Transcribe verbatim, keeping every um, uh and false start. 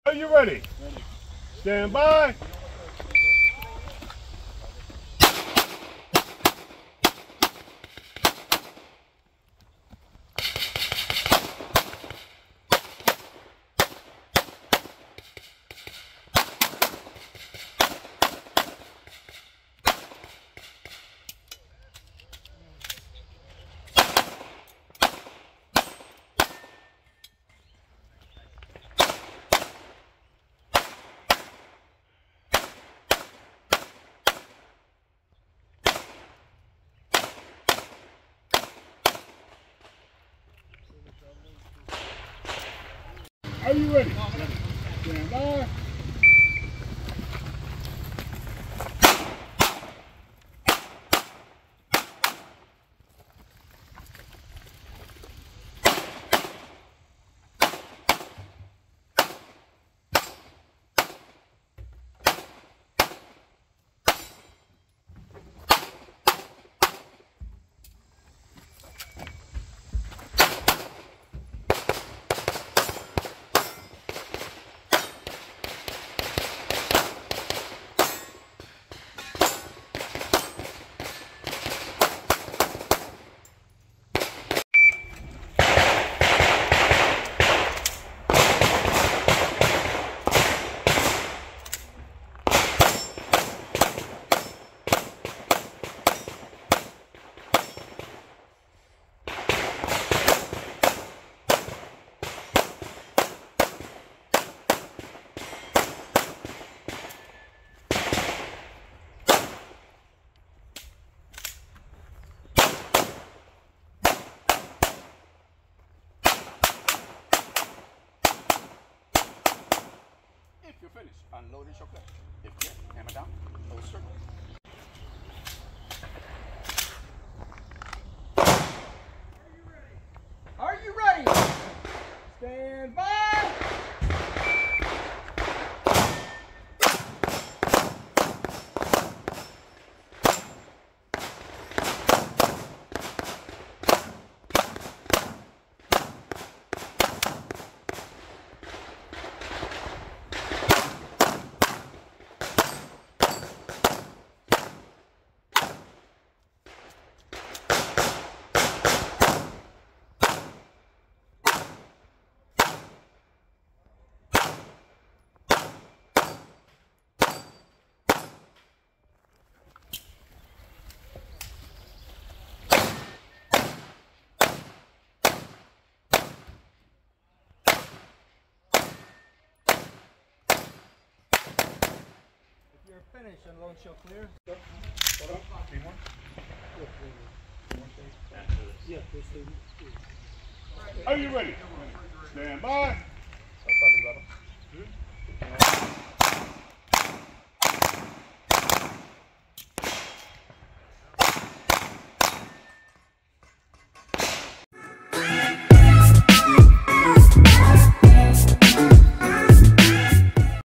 Are you ready? Ready. Stand by. Are you ready? Stand by. You're finished. Unload and show clip. If yes, hammer down, close circle. Are you ready? Are you ready? Stand by. You're finished and load show clear. Hold on. Need more? Yeah, Are you ready? Stand by. So funny, brother.